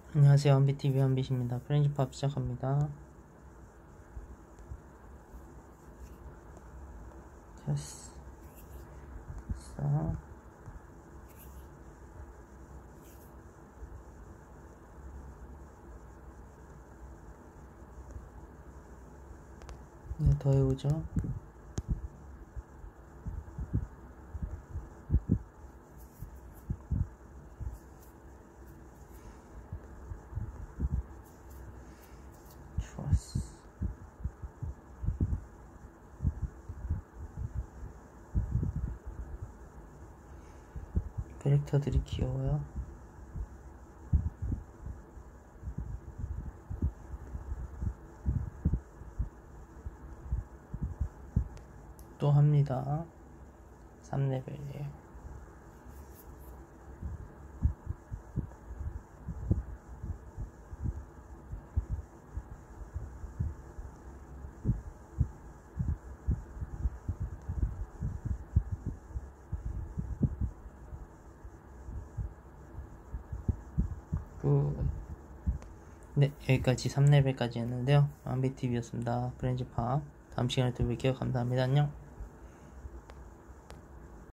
안녕하세요. 한비TV 한빛입니다. 프렌즈팝 시작합니다. 됐어. 네, 더 해보죠. 좋았어. 캐릭터들이 귀여워요. 또 합니다. 3레벨이에요. 네, 여기까지 3레벨까지 했는데요. 한비TV였습니다. 프렌즈팝. 다음 시간에 또 뵐게요. 감사합니다. 안녕.